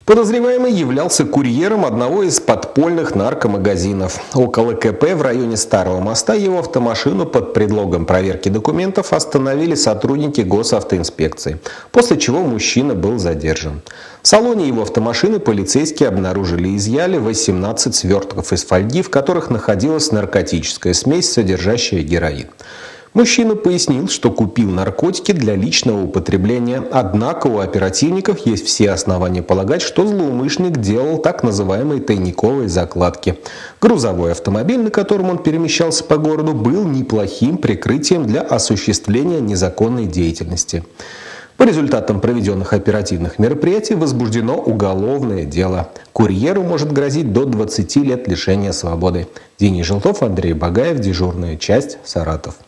Подозреваемый являлся курьером одного из подпольных наркомагазинов. Около КП в районе Старого моста его автомашину под предлогом проверки документов остановили сотрудники госавтоинспекции, после чего мужчина был задержан. В салоне его автомашины полицейские обнаружили и изъяли 18 свертков из фольги, в которых находилась наркотическая смесь, содержащая героин. Мужчина пояснил, что купил наркотики для личного употребления, однако у оперативников есть все основания полагать, что злоумышленник делал так называемые тайниковые закладки. Грузовой автомобиль, на котором он перемещался по городу, был неплохим прикрытием для осуществления незаконной деятельности. По результатам проведенных оперативных мероприятий возбуждено уголовное дело. Курьеру может грозить до 20 лет лишения свободы. Денис Желтов, Андрей Багаев, дежурная часть, Саратов.